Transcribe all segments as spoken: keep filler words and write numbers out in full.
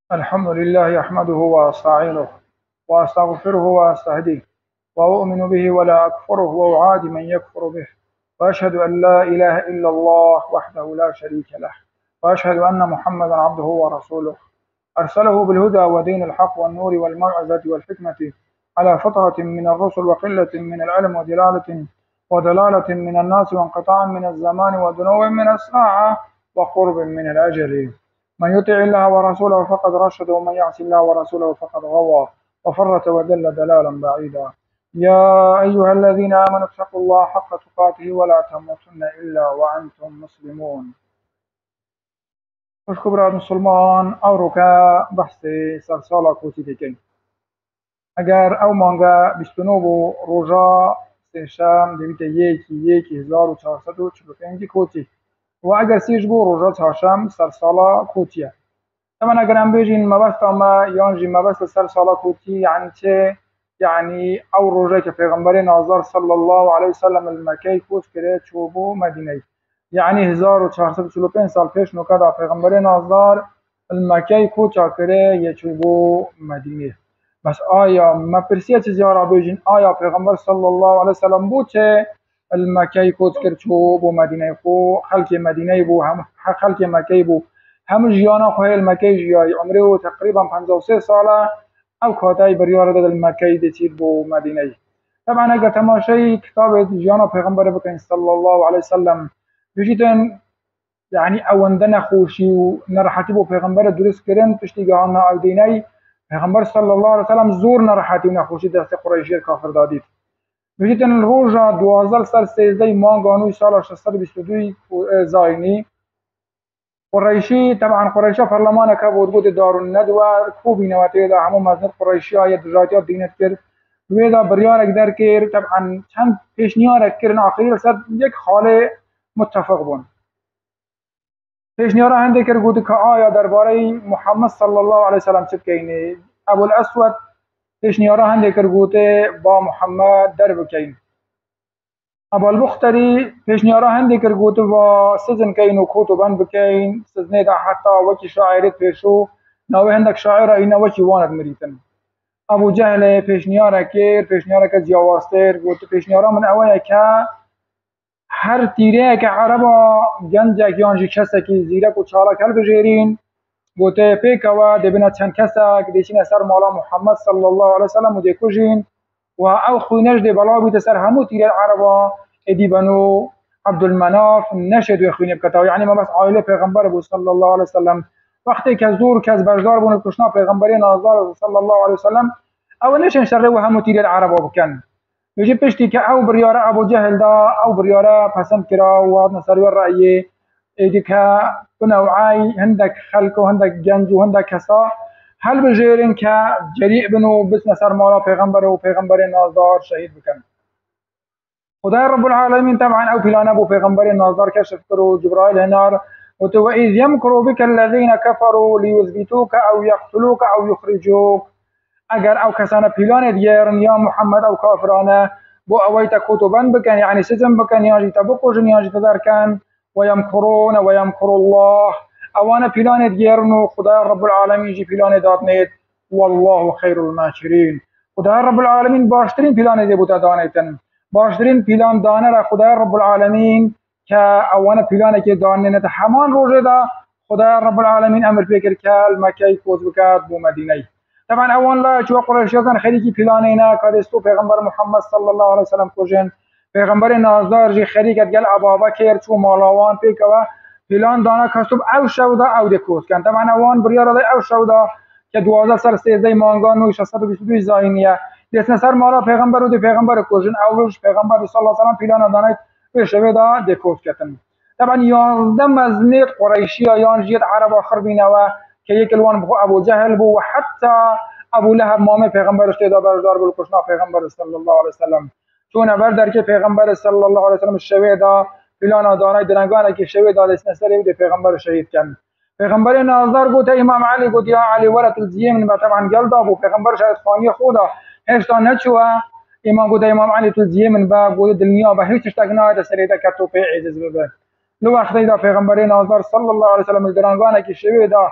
الحمد لله أحمده وأستعينه وأستغفره وأستهديه وأؤمن به ولا أكفره وأعادي من يكفر به، وأشهد أن لا إله إلا الله وحده لا شريك له، وأشهد أن محمدا عبده ورسوله أرسله بالهدى ودين الحق والنور والموعظة والحكمة على فترة من الرسل وقلة من العلم ودلالة ودلالة من الناس وانقطاع من الزمان ودنو من الساعة وقرب من الأجل. من يطع الله ورسوله فقد رشد، ومن يعص الله ورسوله فقد غوى وفرط وذل دلالا بعيدا. يا أيها الذين آمنوا اتقوا الله حق تقاته ولا تموتن إلا وأنتم مسلمون. خوش براد مسلمان او که بحث سرسالا کوتی دیگه اگر او مانگا بیست و نه بو روژا سهشم دویت یکی یکی هزار و چهارصد و چهل و پنج کوتی و اگر سیش بو روژا چهارشم سرسالا کوتیه. طبعا اگر هم بيجين مبست ما يانجي مبست سرسالا کوتی یعنی چه؟ یعنی او روژه که پیغمبر ناظر صلی الله علیه وسلم المکی کوت کرده چوبو مدینه، یعنی هزار و چهارصد و چهل و پنج سال پیش نوکا پیغمبر ناظر المکی کوچا کرده یه چوبو مدینه. بس آیا مپرسیه چیزی ها را بیجین آیا پیغمبر صلی الله علیه وسلم بود چه المکی کوت کرد چوبو مدینه خو خلق مدینه بو هم خلق مکی بو هم جیانا خواه المکی جیای عمره و تقریبا پنجاه و سه ساله او کاتای بریار داد المکی دیچید بو مدینه. طبعا اگر تماشای کتاب جیانا پیغمبر بکن صلی الله علیه وسلم بجیتن یعنی اوانده نخوشی و نراحتی بو پیغمبر درست کردن پشتیگاه او دینی پیغمبر صلی الله علیه وسلم زور نراحتی و نخوشی دست قریشی کافر دادید. بجیتن الروجا دوازده سال سیزده مانگانوی سال ششصد و بیست و دو زاینی قریشی طبعا قریشی پارلمان که بود بود دارالندوه خوبی نواتی دا همون مزند قریشی های درجاتیات دینت کرد ویدا بریارک در کرد. طبعا چند پیشنیارک کردن آخری سر یک خاله متفق بون. پیشنیارا هنده کرد گوده که آیا درباره محمد صلی الله علیه وسلم چه بکنی؟ ابو الاسود پیشنیارا هنده کرد گوده با محمد در بکن. ابو البختری پیشنیارا هنده کرد گوده با سزن کین و کوتو بند بکن سزنه دا حتی وکی شاعرت پیشو نوه هندک شاعره اینا وکی واند مریتن. ابو جهل پیشنیارا کرد پیشنیارا که زیاواستر گوده پیشنیارا من اوه که هر تیره که عربا گنجک یانجی کسکی زیرک و چالک هل بجیرین گوته پیک و دبنا چند کسک دیشین سر مولا محمد صلی الله علیه وسلم و دیکوشین و او خوینش دی بلا بیت سر همو تیره عربا ادی بنو عبدالمناف نشد و خوینه بکتا یعنی ما بس عائله پیغمبر بود صلی الله علیه وسلم وقتی که زور کز بردار بونه کشنا پیغمبری نازدار صلی الله علیه وسلم او نشن شر و همو تیره عربا بکن. یجی پشتی که او بریاره ابو جهل دا او بریاره پسند کرا و نصری الرأی ایدی که بنوعای هندک خلق و هندک گنج و هندک کسا هل بجیرین که جریع بنو بس نصر مولا پیغمبر و پیغمبر نازدار شهید بکن. خدای رب العالمین طبعا او پیلانه بو پیغمبر نازدار کشف کرو جبرائیل هنار وتو اذ يمكر بك الذين كفروا ليثبتوك او يقتلوك او يخرجوك. اگر او کسانه پیلان دیگرن یا محمد او کافرانه بو اویت کتبن بکن یعنی سزم بکن یا جیتا بکوشن یا جیتا درکن و یمکرون و یمکر الله اوان پیلان دیگرن و خدا رب العالمین جی پیلان داد نید والله خیر الماکرین. خدا رب العالمین باشترین پیلان دی بوتا دانیتن باشترین پیلان دانه را خدا رب العالمین که اوان پیلان که دانه نت همان روزه دا خدا رب العالمین امر پیکر که المکی کوز بکات بو مدینه. طبعا اول لا چوا قریشی کن خریکی پلانینا کادستو پیغمبر محمد صلی الله علیه وسلم کوجن پیغمبر نازدار جی خریکت گل ابابکر چو مالاوان پیکوا پلان دانا کسب او شودا او دکوس کن. طبعا اوان بریار او شودا که دوازده سال سیزده مانگان و شصت و بیست و دو زاینیه دسن سر مالا پیغمبر و دی پیغمبر کوجن اولش پیغمبر صلی الله علیه وسلم پلان دانای به شودا دکوس کتن. طبعا یازده مزنیت قریشی یان جیت عرب آخر بینوا که یک الوان ابو جهل بو و حتی ابو لهب مام پیغمبر اشتدا بردار بول کشنا پیغمبر صلی الله علیه وسلم چون بردار که پیغمبر صلی الله علیه وسلم شویدا فلان دانای درنگانه که شویدا دست نسری دی پیغمبر شهید کن. پیغمبر نازدار گفت امام علی گفت یا علی ولد الزیمن و طبعا جلدا بو پیغمبر شهید خانی خدا هشتا نچوا امام گفت امام علی الزیمن با گفت دنیا به هیچ تگنای دسری دا کتو پی عزیز ببر لو وقتی دا پیغمبر نازدار صلی الله علیه وسلم درنگانه که شویدا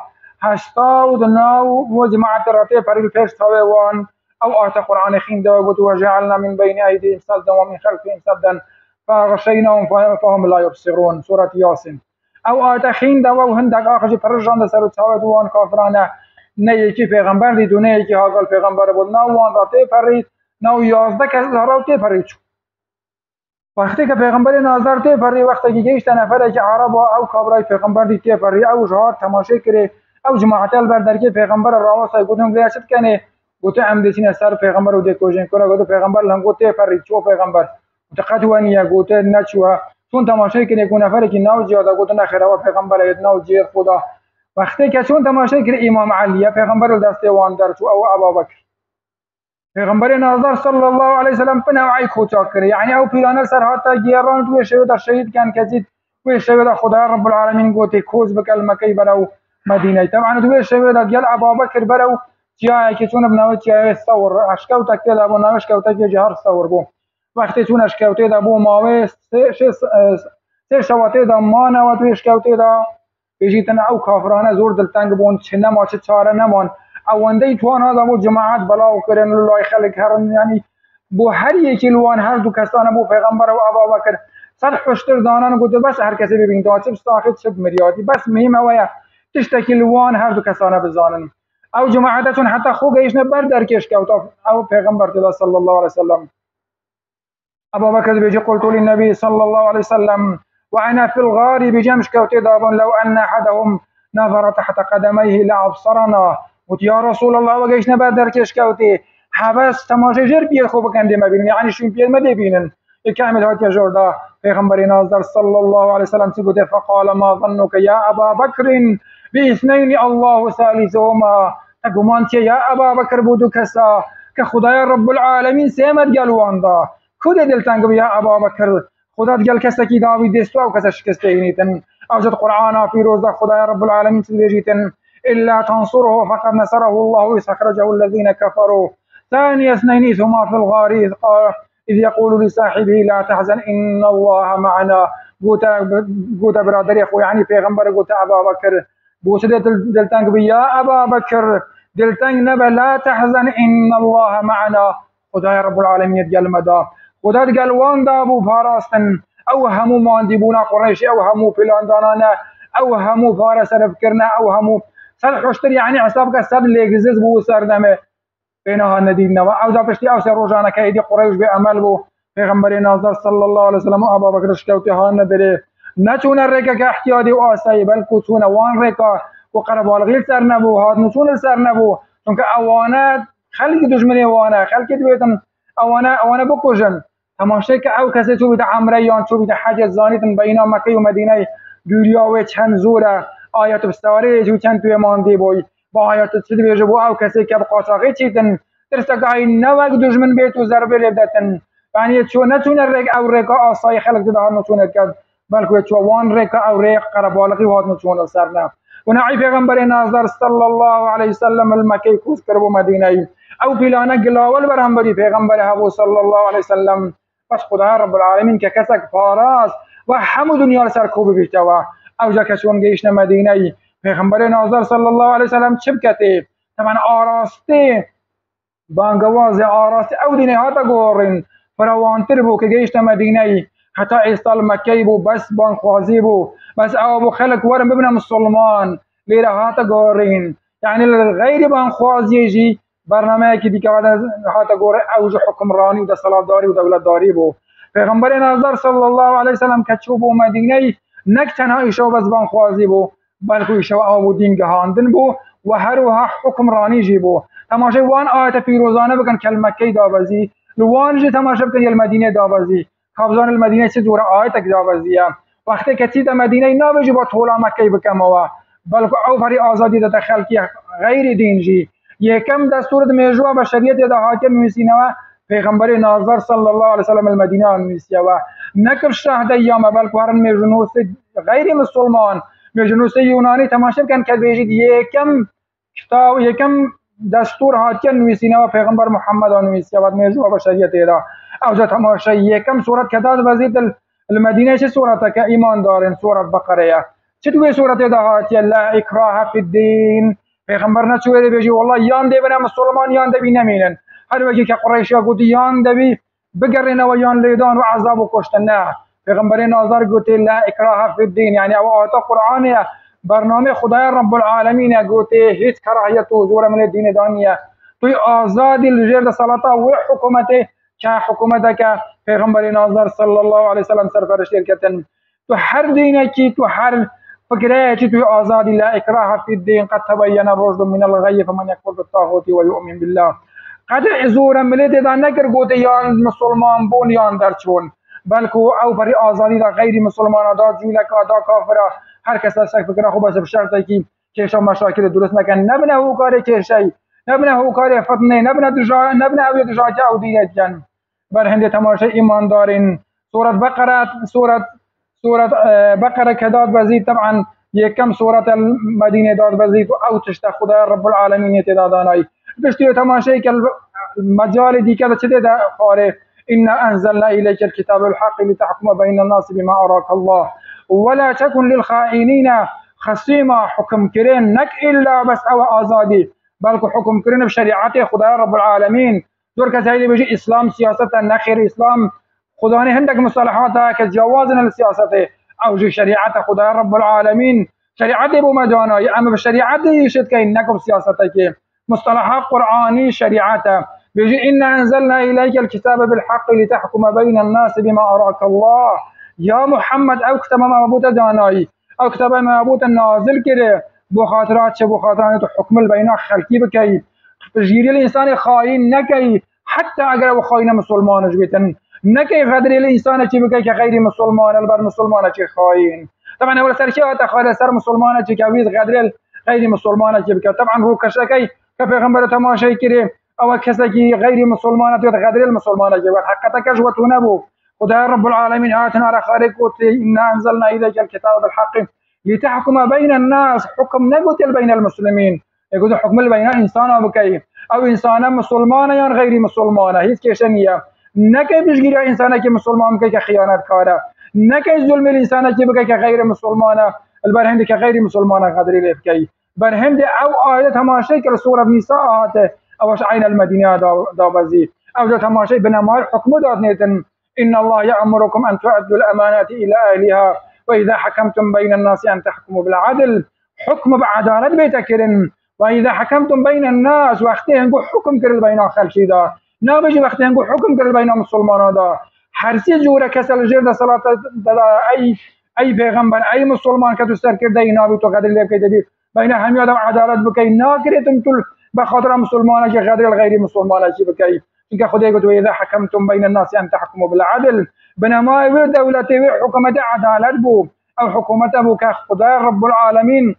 هشتاد نو و جماعت راتي فريل پیش تاوه وان او آت قرآن خين دوا قلت وجعلنا من بين أيديهم سدا ومن خلفهم سدا فغشيناهم فهم لا يبصرون سورة ياسين او آت خين دوا وهندك آخر فرجان دا سرو تاوه وان كافرانه نه یکی پیغمبر دید و نه یکی هاگل پیغمبر بود نه وان را تی پرید نه یازده کس را تی پرید شد. وقتی که پیغمبر ناظر تی پرید وقتی که گیشت نفره که عرب او کابرای پیغمبر دید تی پرید او جهاد تماشای کری او جماعت البردر که پیغمبر راوسای گوتن گلیشت کنه گوته امدیسین سر پیغمبر و دیکوژن کنه گوته پیغمبر لنگو تی پرید چو پیغمبر گوته قطوانیه گوته نچوه چون تماشای کنه گو نفره که نو جیاده گوته نخیره و پیغمبر اید نو جیر خدا وقتی که چون تماشای کرد امام علی پیغمبر دست وان در تو او ابابکر پیغمبر ناظر صلی الله علیه وسلم پنوعی کوتاه کرد یعنی او پیرانه سر هاتا گیران تو شهید در شهید کن کزید و شهید خدا رب العالمین گوتی کوز بکل مکی برو مدینه طبعا تو شهید گل ابابکر برو جایی که چون ابن جای ثور اشکو تکل ابو نوش کو تک جهر ثور بو وقتی چون اشکو ته ابو ماوی سه سه شواته د مان او تو اشکو ته دا بيجيتن او كافرانه زور دلتنگ بون چنه ما چه چاره نمان اونده توان هذا مو جماعت بلا وكرن الله خلق هرن يعني بو هر یکی لوان هر دو کسانه بو پیغمبر و ابابکر صد حشتر دانان گفته بس هر کسی ببین داچب ساخت شد مریادی بس مهمه ویا تشتکی لوان هر دو کسانه بزانن او جماعتشون حتی خو گیشنه بر درکش که او پیغمبر صلی الله علیه وسلم ابابکر بيجي قلت للنبي صلى الله عليه وسلم وأنا في الغار بجمش كوتي دابون لو أن أحدهم نظر تحت قدميه لأبصرنا قلت يا رسول الله وقيش نبادر كيش كوتي حبس تماشي جر بيه خوب كان دي ما بينن يعني شو بيه ما دي بينن الكامل هات يا جوردا پیغمبر ناظر صلى الله عليه وسلم سكوت فقال ما ظنك يا أبا بكر باثنين الله ثالثهما تقومانت يا أبا بكر بودو كسا كخدايا رب العالمين سيمت قالوان دا خود دلتنگ يا أبا بكر خدا گل کسی که داوی دستو او کسی شکسته اینیتن اوجد قرآن في روز خدا رب العالمين تلویجیتن إلا تنصره فقد نصره الله استخرجه الذين كفروا ثاني اثنين هما في الغار إذ يقول لصاحبه لا تحزن إن الله معنا قوت برادر أخو يعني پیغمبر قوت أبا بكر بوسد دلتنگ بيا أبا بكر دلتنگ نبا لا تحزن إن الله معنا خدا رب العالمين يتقل مدا خدا قال وان دابو فارستن او همو ماندبونا قريش او همو فلان دانانا او همو فارس رفكرنا او همو سر حشتر يعني حسابك سر ليگزز بو سردمه بينها نديدنا او دابشتي او سر روجانا كايدي قريش بعمل بو پیغمبر ناظر صلى الله عليه وسلم ابا بكر شكوتي هان ندري نتون الركا كاحتيادي واساي بل كتون وان ركا وقرب الغيل سر نبو هاد نتون سر نبو چونك اوانات خلق دجمني وانا خلق دويتن اوانا اوانا بكوجن تماشای که او کسی تو بیده عمره یا تو بیده حج زانیتن بینا مکه و مدینه دوریا و چند زوره آیات بستواره جو چند توی ماندی بوی با آیات چید بیجه بو او کسی که بقاطاقی چیتن ترستگاهی نوک دجمن بیتو ضربه لبدتن یعنی چو نتونه رک او رکا آسای خلق دیده ها نتونه کرد بلکه چو وان رکا او رک قربالقی هات نتونه سرنه و نعی پیغمبر ناظر صلی الله علیه وسلم المکی کوز کربو مدینه او پیلانه گلاول برانبری پیغمبر هبو صلی الله علیه وسلم بس خدا رب العالمین که کسک پاراز و همو دنیا سر کوب بیتوا او جا کشون گیشن مدینه پیغمبر ناظر صلی الله علیه وسلم چپ کتی تمن آراسته بانگواز آراسته او دینه ها تا گورین فروانتر بو که گیشن مدینه حتی ایستال مکی بو بس بانخوازی بو بس او بو خلق ورم ببن مسلمان لیره ها تا گورین یعنی غیر بانخوازی جی برنامه که دیگه هاتا گوره اوج حکمرانی و سلطداری و دولتداری بو پیغمبر ناظر صلی الله علیه وسلم که چوب و مدینه نک تنها ایشو بزبان خوازی بو بلکه ایشو آبو دین گهاندن بو و هر وها حکمرانی جی بو تماشای وان آیت پیروزانه بکن کل مکی دابزی لوان جی تماشا بکن یل مدینه دابزی خابزان المدینه چه دوره آیت اک دابزیه وقتی که تید مدینه نابجی با طولا مکی بکموا بلکه او فری آزادی دا خلقی غیر دین جی یکم دستور میجوا بشریت دا حاکم میسینوا پیغمبر ناظر صلی الله علیه وسلم المدینه میسیوا نکر شهد ایام بلکه هرن میجنوس غیر مسلمان میجنوس یونانی تماشا کن که بیجید یکم کتاب یکم دستور حاکم میسینوا پیغمبر محمد میسیوا میجوا بشریت دا اوجا تماشا یکم صورت کداد وزید المدینه چه صورت که ایمان دارن صورت بقره چطور سورة دهات لا إكراه في الدين پیغمبر نچوره بيجي والله يان دي بنا مسلمان يان دبي نمينن هر وجه که قريشا قلت يان دبي بقرن ويان ليدان وعذاب وكشتنا پیغمبر ناظر قلت لا إكراه في الدين يعني او آتا قرآنية برنامه خدای رب العالمین قلت هيت كراهية وزور من الدين دانية توی آزادی لجرد صلاة و حکومته که حکومته که پیغمبر ناظر صلی الله علیه وسلم سرپرش کردن تو هر دینه کی تو هر فكره تو آزادی لا إكراه في الدين قد تبين الرشد من الغي فمن يكفر بالطاغوت ويؤمن بالله قد ازورا ملت دا نکر گوته یان مسلمان بون یان درچون بلکه او پر آزادی دا غیر مسلمان دا جولک دا کافر هر کس از فکر خوب است بشرطی که کیشا مشاکل درست نکن نبنه هو کار کیشی نبنه هو کار فتنه نبنه دجا نبنه او دجاجه او دیگه جن بر هند تماشای ایمان دارین سوره بقره سوره سوره بقره کداد بزید طبعا یکم سوره المدینه داد بزید او تشت خدا رب العالمین تعدادانای بشتي تماشي المجال دي كذا كذا ده خاره إنا أنزلنا إليك الكتاب الحق لتحكم بين الناس بما أراك الله ولا تكن للخائنين خصيما حكم كرين نك إلا بس أو آزادي بل حكم كرين بشريعته خدای رب العالمين دور كسائل بيجي إسلام سياسة نخير إسلام خداني عندك مصطلحاتها كجوازنا السياسة أو جو شريعة خدای رب العالمين شريعته بمجاناي أما بشريعته يشد كين نكب سياستك مصطلحات قرآني شريعته بيجي إنا أنزلنا إليك الكتاب بالحق لتحكم بين الناس بما أراك الله يا محمد أو كتب ما مبوت داناي أو كتب ما مبوت النازل كده بخاطرات شبو خاطرات حكم البين خلقي بكي تجيري الإنسان خاين نكي حتى أقرأ خاين مسلمان جبتن نكي غدر الإنسان كي بكي كغير مسلمان البر مسلمان كي خاين طبعا أول سرشات أخوة سر مسلمان كي كويز غدر غير مسلمان كي بكي طبعا هو كشكي كفيغمبر تماشي كريم او كسكي غير مسلمان غدر المسلمان جوات حقا كجوت نبو خدای رب العالمين آتنا رخارك إنا أنزلنا إليك الكتاب بالحق لتحكم بين الناس حكم نقتل بين المسلمين يقول حكم بين إنسان بكي أو إنسان مسلمان يا غير مسلمان هيك كيشنية نكي بيجي إنسان كي مسلمان بكي كخيانات كارا نكي ظلم الإنسان كي بكي كغير مسلمان البرهند كغير مسلمان غدر لبكي برهند او آية تماشي كالسورة بنساء هاته اوش عين المدينة دا بزي او دا تماشي بنمار حكم داد نيتن إن الله يأمركم أن تؤدوا الأمانات إلى أهلها وإذا حكمتم بين الناس أن تحكموا بالعدل حكم بعدالة بيتكرن وإذا حكمتم بين الناس وقتها نقول حكم كرل بين خلشي دا نابجي وقتها نقول حكم كرل بين مسلمان دا حرسي جورة كسل جرد صلاة دا أي أي پیغمبر أي مسلمان كتستر كرده نابي تو قدر ليب كي بين هم يادم عدالت بكي ناكرتم تل بخاطر مسلمان كي غير الغير مسلمان كي بكي إنك خدي قلت وإذا حكمتم بين الناس أن تحكموا بالعدل بينما يبير دولتي حكومة عدالت بو أو حكومة بو كخدای رب العالمين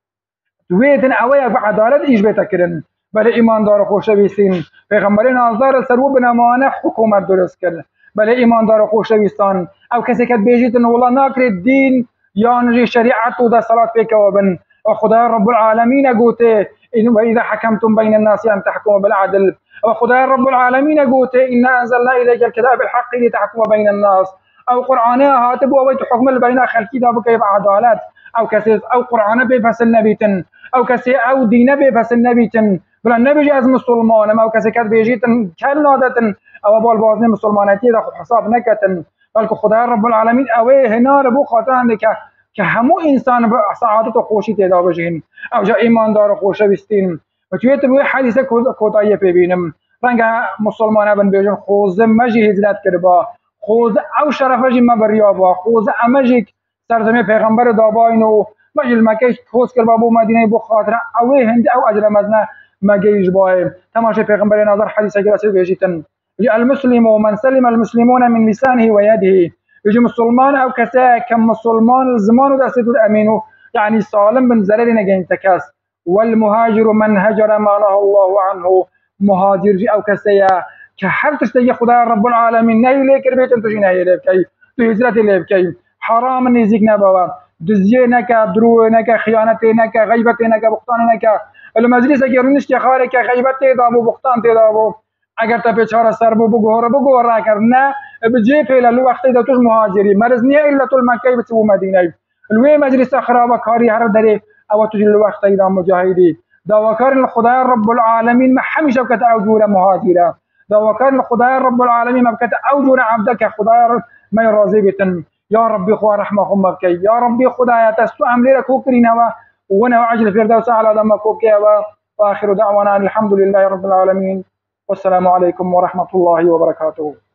تويتن أويا بعدالت إيش بيتكرن بل إيمان دار خوش بيسين پیغمبرين آزار سرو بنمانه حكومة درست كرن بل إيمان دار خوش بيستان أو كسي كت بيجيتن والله ناكر الدين يعني شريعة ودا صلاة فيك وبن وخدای رب العالمين قوته وإذا حكمتم بين الناس أن تحكموا بالعدل وخدای رب العالمين قوته إنا أنزلنا إليك الكتاب الحق لتحكم بين الناس أو قرآنها هاتب وويت حكم البين خلقي دا بكيب عدالات أو كسي أو قرآن بيفس النبيتن أو كسي أو دين بيفس النبيتن بلا النبي جاز مسلمان أو كسي كات بيجيتن كالنادتن أو بال بازن مسلمانتي دا حساب نكتن بل خدای رب العالمين أوي هنا ربو خاطران دكا که همو انسان به سعادت و خوشی پیدا بشین او جا ایماندار و خوش بستین و توی تو حدیث کوتاهی ببینم رنگ مسلمان بن بیجن خوز مجی هجرت کربا خوز او شرف مجی مبریا با خوز امجی سرزمین پیغمبر داباین و مجی المکه خوز کربا بو مدینه بو خاطر او هند او اجر مزنه مگیج باه تماشا پیغمبر نظر حدیث گرسل بیجیتن المسلم ومن سلم المسلمون من لسانه ويده يجي مسلمان او كسا كم مسلمان الزمان ودستو الامينو يعني سالم بن زرر نجين تكاس والمهاجر من هجر ما نهى الله عنه مهاجر او كسا كحر تشتي خدای رب العالمين نهي ليك ربيت انت جينا هي لبكي تو هجرت لبكي حرام نزيك نبوا دزيه نكا درو نكا خيانه نكا غيبه نكا بختان نكا المجلس گرونش که خاره که غیبت دامو بختان دامو اگر تا بیچاره سر بو بگوره بگوره کرد نه بجي فعلا لو وقتی دا توش مهاجری مرز نیه الا تو المکه بتو مدینه الوی مجلس خراب کاری هر داره او تجل وقت ایدام مجاهدی داواکار خدای رب العالمین ما همیشه کت اوجور مهاجره داواکار خدای رب العالمین ما کت اوجور عبدك خدای ما راضی بتن یا ربی خوا رحمهم بکی یا ربی خدای تستو امر کوکرینا وانا عجل فردوس على دم کوکیا و آخر دعوانا الحمد لله رب العالمين والسلام عليكم ورحمة الله وبركاته.